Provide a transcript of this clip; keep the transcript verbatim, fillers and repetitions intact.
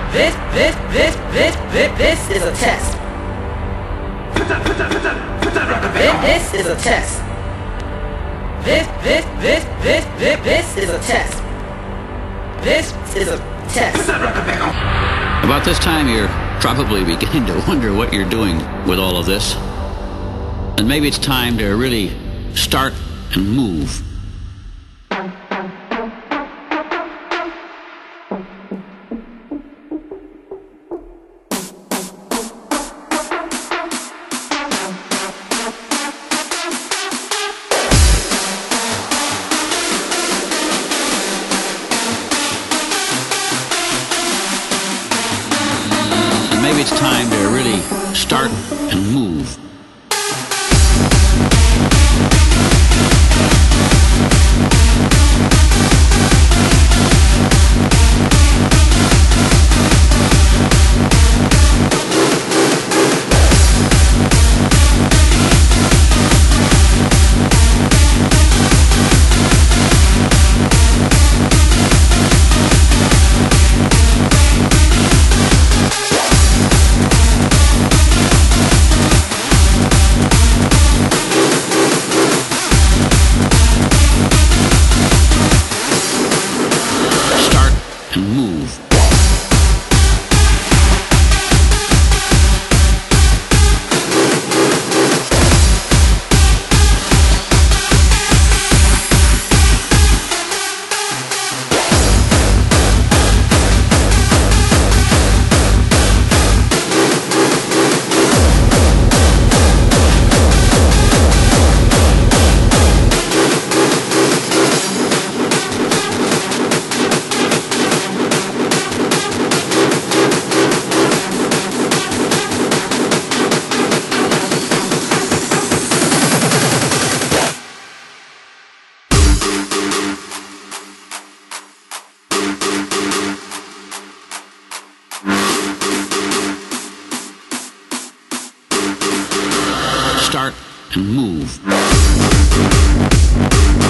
This, this, this, this, this, this is a test. Put that, put that, put that, put that record back on. This, this is a test. This, this, this, this, this, this is a test. This is a test. Put that record back on. About this time, you're probably beginning to wonder what you're doing with all of this. And maybe it's time to really start and move. Maybe it's time to really start and move. And move. Start and move.